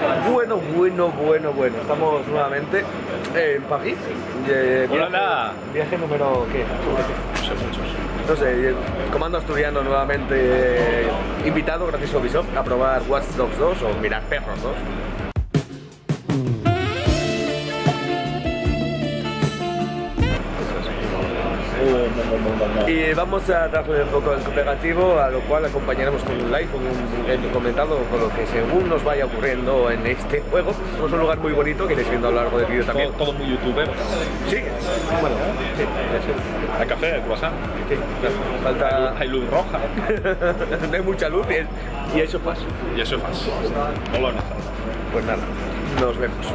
Bueno. Estamos nuevamente en París. Viaje número, ¿qué? No sé, comando asturiano nuevamente invitado gracias a Ubisoft a probar Watch Dogs 2 o Mirar Perros 2. Y vamos a darle un poco al cooperativo, a lo cual acompañaremos con un live, con un comentado con lo que según nos vaya ocurriendo en este juego. Es un lugar muy bonito que iréis viendo a lo largo del vídeo también. Todo muy youtuber. Sí, bueno, sí. Hay café, hay croissant. Sí, falta... Hay luz roja. No hay mucha luz y eso pasa. Y eso pasa. No lo notas. Pues nada, nos vemos.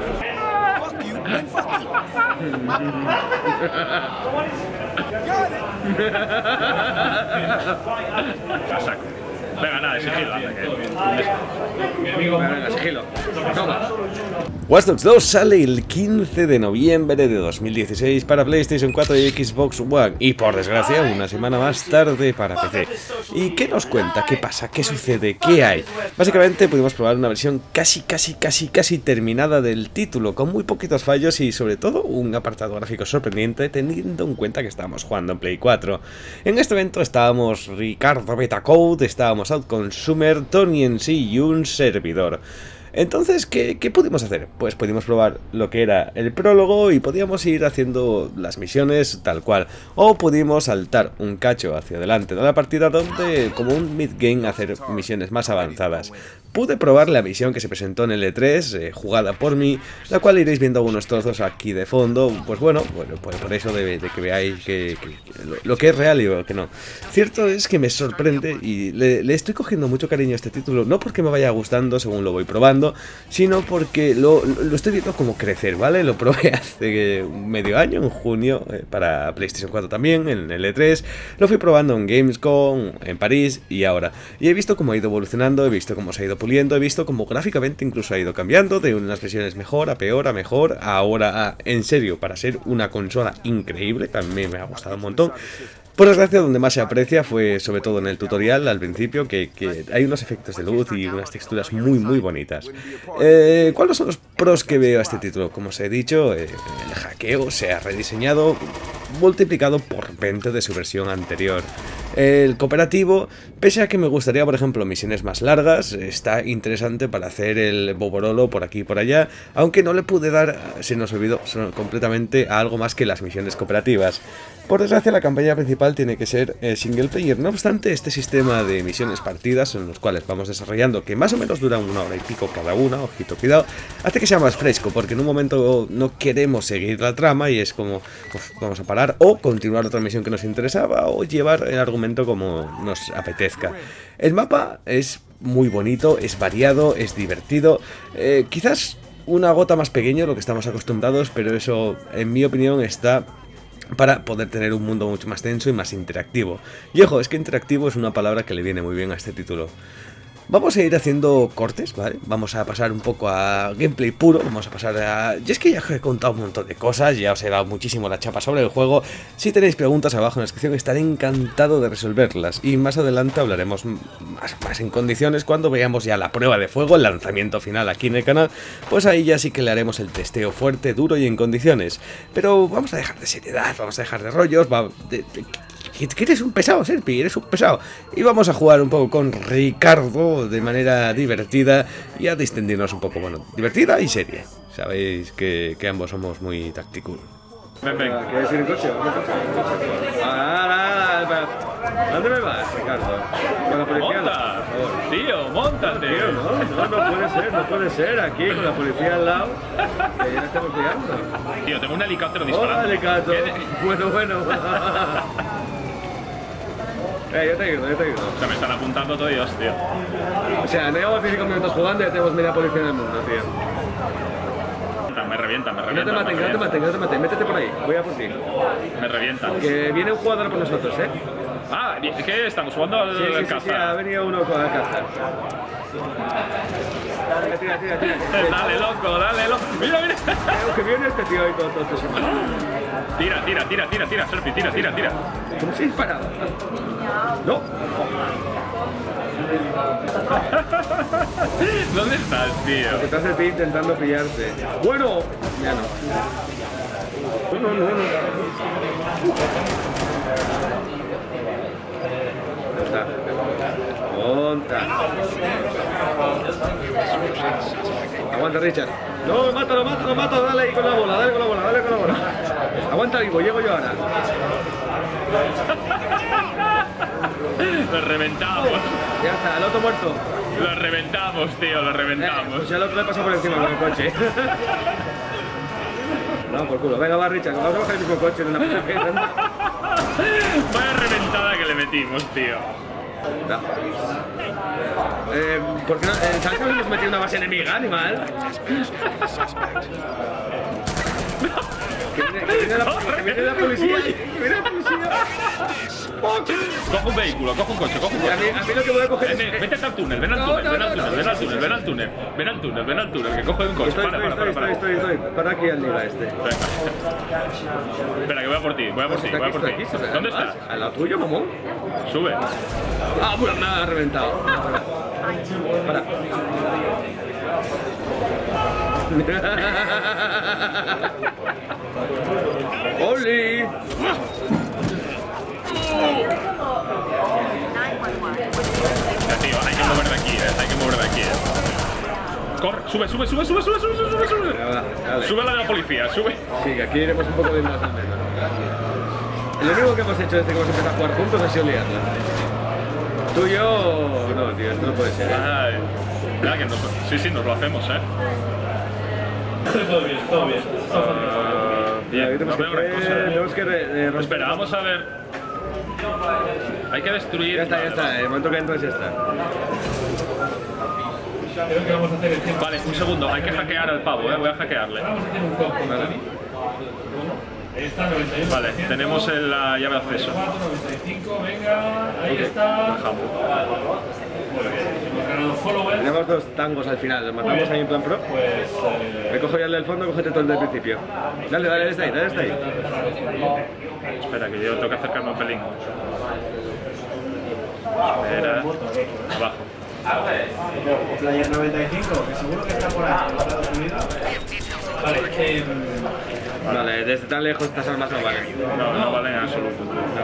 Saco. Venga, nada, sigilo. Venga, sigilo. Toma. Watch Dogs 2 sale el 15 de noviembre de 2016 para PlayStation 4 y Xbox One y por desgracia una semana más tarde para PC. ¿Y qué nos cuenta? ¿Qué pasa? ¿Qué sucede? ¿Qué hay? Básicamente pudimos probar una versión casi terminada del título, con muy poquitos fallos y sobre todo un apartado gráfico sorprendente teniendo en cuenta que estábamos jugando en Play 4. En este evento estábamos Ricardo Betacode, estábamos Outconsumer, Tony en sí y un servidor. Entonces, ¿qué pudimos hacer? Pues pudimos probar lo que era el prólogo y podíamos ir haciendo las misiones tal cual. O pudimos saltar un cacho hacia adelante de la partida donde, como un mid-game, hacer misiones más avanzadas. Pude probar la misión que se presentó en el E3, jugada por mí, la cual iréis viendo algunos trozos aquí de fondo. Pues bueno, por eso de que veáis lo que es real y lo que no. Cierto es que me sorprende y le estoy cogiendo mucho cariño a este título, no porque me vaya gustando según lo voy probando, sino porque lo estoy viendo como crecer, ¿vale? Lo probé hace medio año, en junio, para PlayStation 4 también, en el E3. Lo fui probando en Gamescom, en París y ahora. Y he visto cómo ha ido evolucionando, he visto cómo se ha ido puliendo, he visto cómo gráficamente incluso ha ido cambiando, de unas versiones mejor a peor, a mejor, ahora en serio, para ser una consola increíble, también me ha gustado un montón. Por desgracia, donde más se aprecia fue sobre todo en el tutorial al principio, que hay unos efectos de luz y unas texturas muy bonitas. ¿Cuáles son los pros que veo a este título? Como os he dicho, el hackeo se ha rediseñado, multiplicado por 20 de su versión anterior. El cooperativo, pese a que me gustaría, por ejemplo, misiones más largas, está interesante para hacer el boborolo por aquí y por allá, aunque no le pude dar, se nos olvidó completamente, a algo más que las misiones cooperativas. Por desgracia, la campaña principal tiene que ser single player. No obstante, este sistema de misiones partidas, en los cuales vamos desarrollando, que más o menos duran 1 hora y pico cada una, ojito, cuidado, hace que sea más fresco, porque en un momento no queremos seguir la trama y es como, pues, vamos a parar o continuar otra misión que nos interesaba o llevar el argumento como nos apetezca. El mapa es muy bonito, es variado, es divertido, quizás una gota más pequeño de lo que estamos acostumbrados, pero eso, en mi opinión, está para poder tener un mundo mucho más denso y más interactivo. Y ojo, es que interactivo es una palabra que le viene muy bien a este título. Vamos a ir haciendo cortes, ¿vale? Vamos a pasar un poco a gameplay puro, vamos a pasar a... Y es que ya os he contado un montón de cosas, ya os he dado muchísimo la chapa sobre el juego. Si tenéis preguntas abajo en la descripción estaré encantado de resolverlas. Y más adelante hablaremos más en condiciones cuando veamos ya la prueba de fuego, el lanzamiento final aquí en el canal. Pues ahí ya sí que le haremos el testeo fuerte, duro y en condiciones. Pero vamos a dejar de seriedad, vamos a dejar de rollos, que eres un pesado, Serpi, eres un pesado. Y vamos a jugar un poco con Ricardo de manera divertida y a distendirnos un poco, bueno, divertida y seria. Sabéis que ambos somos muy tácticos. Ven. ¿Quieres ir en coche? ¿Dónde me vas, Ricardo? ¿Con la policía? ¡Monta! Tío, móntate. Tío, no puede ser, aquí con la policía al lado, que ya estamos llegando. Tío, tengo un helicóptero disparando. Hola, helicóptero. Bueno. Yo te ayudo. O sea, me están apuntando todos, tío. O sea, no llevamos 5 minutos jugando y ya tenemos media policía en el mundo, tío. Me revientan. No te maten, métete por ahí, voy a por ti. Me revientan. Que viene un jugador con nosotros, ¿eh? Ah, ¿qué? ¿Estamos jugando al caza? Sí, ha venido uno con el caza. Tira. Dale, loco. Mira. Que viene este tío ahí todo. Tira, Serpi, tira. ¿Cómo se dispara? No. ¿Dónde estás, tío? Porque estás de ti intentando pillarte. Bueno, ya no. No. Ya está. Monta. Aguanta, Richard. No, mátalo. Dale ahí con la bola, dale con la bola. Aguanta vivo, llego yo ahora. Lo reventamos. Ya está, el otro muerto. Lo reventamos, tío, lo reventamos. Pues ya el otro le pasa por encima con el coche. No, por culo. Venga, va, Richard, vamos a bajar el mismo coche de una puta piedra. Vaya reventada que le metimos, tío. No. ¿Por qué no? ¿Sabes que nos hemos metido en una base enemiga, animal? Que viene la policía. Coge un vehículo, coge un coche, coge un A coche. mí lo que voy a coger es... Vete al túnel, ven al túnel, que coge un coche. Para. Estoy. Para aquí al liga este. Venga. Espera, que voy a por ti. ¿Dónde estás? ¿Al lado tuyo, mamón? Sube. Ah, bueno, me ha reventado. Para. ¡Oli! Ya, tío, hay que mover de aquí, Corre, sube. Dale. Sube a la de la policía, sube. Sí, que aquí iremos un poco de más o menos. Lo único que hemos hecho desde que hemos empezado a jugar juntos ha sido liarla. Tú y yo... No, tío, esto no puede ser. Ay, mira que sí, nos lo hacemos, Todo bien. Bien, Tenemos que Espera, vamos a ver. Hay que destruir. Ya está. El momento que entras ya está. Creo que vamos a hacer el tiempo. Vale, un segundo, hay que hackear al pavo, voy a hackearle. Vamos a hacer un combo. Ahí está, 91%. Vale, tenemos la llave de acceso. 95, venga, ahí está. Bajamos. Muy bien, hemos ganado followers. Tenemos dos tangos al final, los matamos ahí en plan pro. Pues. Me cojo ya el del fondo, cógete todo el del principio. Dale, desde ahí. Espera, que yo tengo que acercarme un pelín. Espera, abajo. Player 95, que seguro que está por ahí, en Estados Unidos. Vale, Vale, desde tan lejos estas armas no valen. No valen en absoluto.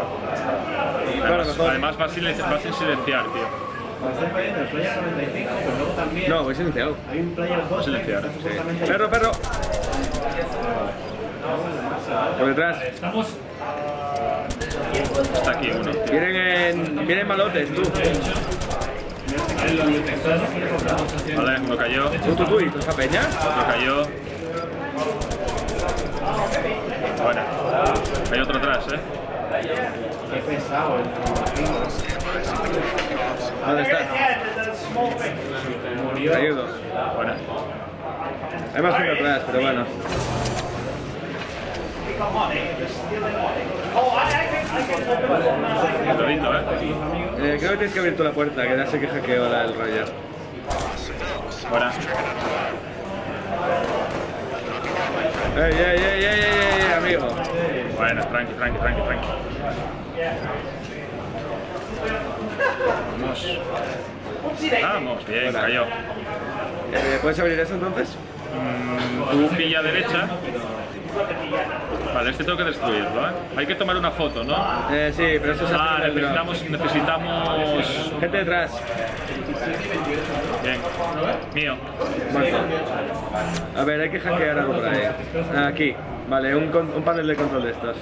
Además va sin silenciar, tío. cuando estés poniendo el player 95, pues luego también No, voy silenciado. hay un player 2 Silenciar. que está supuestamente... Perro. Por detrás. Estamos... Está aquí uno. Vienen malotes, tú. Vale, uno cayó. Tú, ¿y esa peña? Otro cayó. Bueno, hay otro atrás, Qué pesado el... ¿Dónde está? Te ayudo. Bueno. Hay más gente atrás, pero bueno. Todito, Creo que tienes que abrir tú la puerta, que ya sé que hackeo el Roger. Fuera. ¡Ey, amigo! Bueno, tranqui. Vamos, bien, Hola. cayó. ¿Puedes abrir eso entonces? Tú pilla derecha. Vale, este tengo que destruirlo, Hay que tomar una foto, ¿no? Sí, pero eso se hace en el drop. necesitamos... Gente detrás. Bien. Mío. Muerto. A ver, hay que hackear algo por ahí. Aquí. Vale, un panel de control de estos.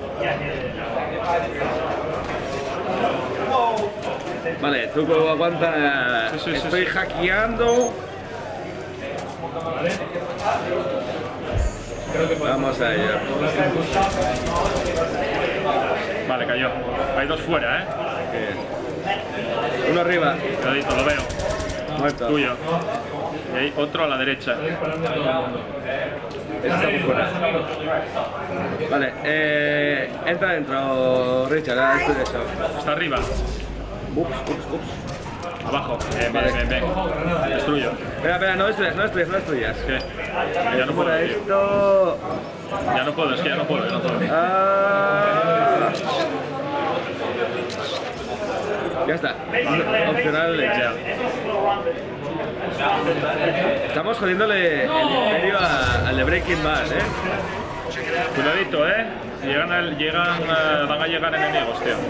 Vale, tú aguanta. Sí. Estoy hackeando. Vamos a ello. Vale, cayó. Hay dos fuera, Uno arriba. Cuidadito, lo veo. Muerto. Tuyo. Y hay otro a la derecha. Ese está muy fuera. Vale, entra dentro, Richard, haz tú eso. Está arriba. Ups. Abajo. Bien. Destruyo. Espera, no destruyas. ¿Qué? Ya no puedo, Para tío. esto. Ya no puedo, es que ya no puedo. Ah. Ya está. Opcional gel. Estamos jodiéndole el imperio al de Breaking Bad, Cuidadito, van a llegar enemigos, tío.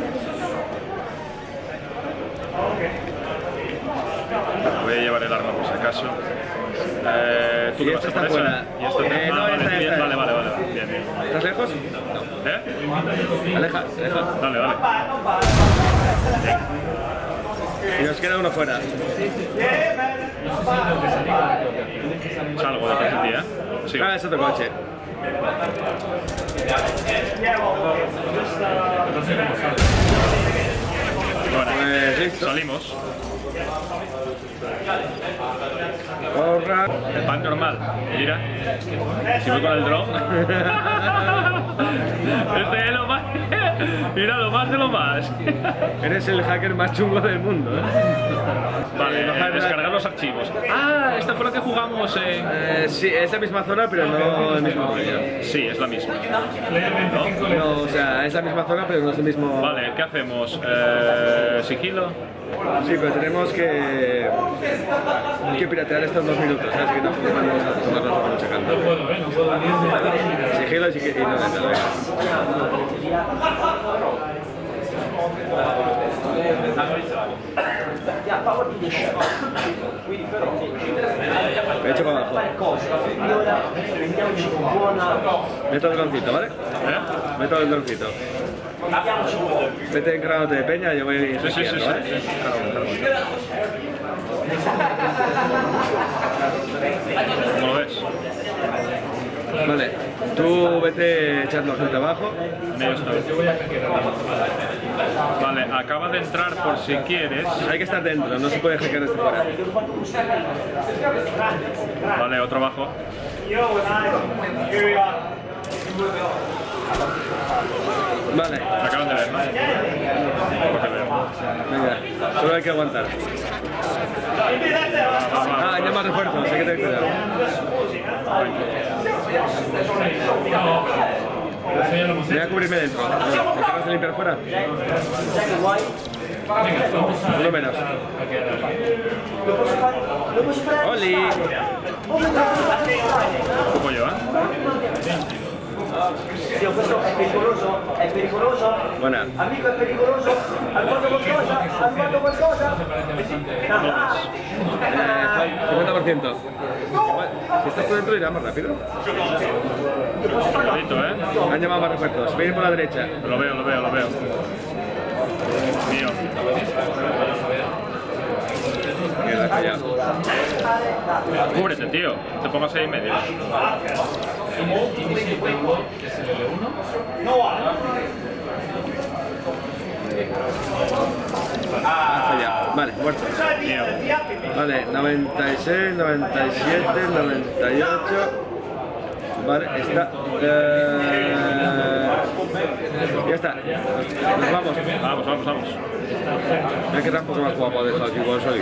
Voy a llevar el arma por si acaso. ¿Tú qué vas a hacer? Fuera. Vale. Bien. ¿Estás lejos? No. Aleja. Dale. Y nos queda uno fuera. Salgo detrás de ti, Sí. Es otro coche. Bueno, listo. salimos. Corra. El pan normal. Mira. Si voy con el drone. Este es lo más. Mira, lo más de lo más. Eres el hacker más chungo del mundo, Vale, descargar los archivos. Ah, esta fue la que jugamos en... sí, es la misma zona, pero no el mismo rollo. Sí, es la misma. No, o sea, es la misma zona, pero no es el mismo... Vale, ¿qué hacemos? ¿Sigilo? Sí, pero tenemos que piratear estos 2 minutos, ¿sabes? Que tampoco vamos a tomarnos como checando. Sigilo y no dentro, Me he hecho para abajo. Meto el droncito, ¿vale? Meto el droncito. Vete encargándote de peña y yo voy a ir. Sí. ¿vale? ¿Cómo lo ves? Vale, tú vete echando gente abajo. Ya está. Vale, acaba de entrar por si quieres. Hay que estar dentro, no se puede hackear desde fuera. Vale, otro abajo. Vale. Acaban de ver, ¿no? Porque veo. Venga, solo hay que aguantar. Hay más refuerzos, hay que tener cuidado. Voy a cubrirme dentro. ¿Me acabas de limpiar fuera? Uno menos. ¡Oli! Ocupo yo, Dio, questo è pericoloso? Buena. Amico, è pericoloso? Hai fatto qualcosa? Hai fatto qualcosa? 50%. Igual, si estás por dentro irá más rápido. Cuidadito, Han llamado más refuerzos. Vienen por la derecha. Lo veo. Mío. Mierda, callado. Cúbrete, tío. Te pongas ahí en medio. Fallado. Vale, muerto. Mío. Vale, 96, 97, 98. Vale, está. Ya está. Nos vamos. Vamos. Mira que tampoco más guapo de aquí con soy.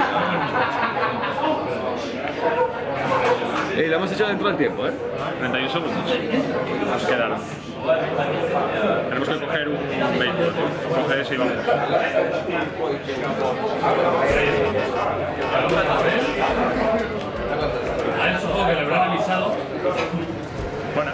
Y lo hemos hecho dentro del tiempo, 31 segundos. Nos quedaron. Tenemos que coger un vehículo. Coge ese y vamos. A él supongo que le habrán avisado. Bueno.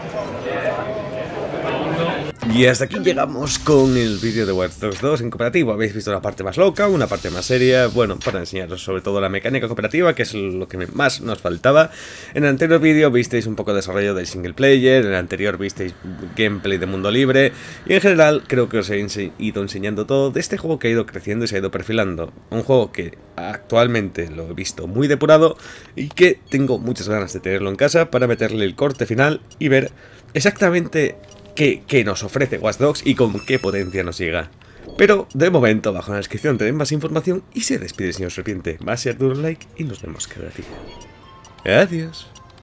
Y hasta aquí llegamos con el vídeo de Watch Dogs 2 en cooperativo. Habéis visto la parte más loca, una parte más seria, bueno, para enseñaros sobre todo la mecánica cooperativa, que es lo que más nos faltaba. En el anterior vídeo visteis un poco de desarrollo del single player, en el anterior visteis gameplay de mundo libre, y en general creo que os he ido enseñando todo de este juego que ha ido creciendo y se ha ido perfilando. Un juego que actualmente lo he visto muy depurado y que tengo muchas ganas de tenerlo en casa para meterle el corte final y ver exactamente qué nos ofrece Watch Dogs y con qué potencia nos llega. Pero de momento abajo en la descripción tenéis más información y se despide el señor Serpiente. Va a ser duro like y nos vemos cada día. Adiós.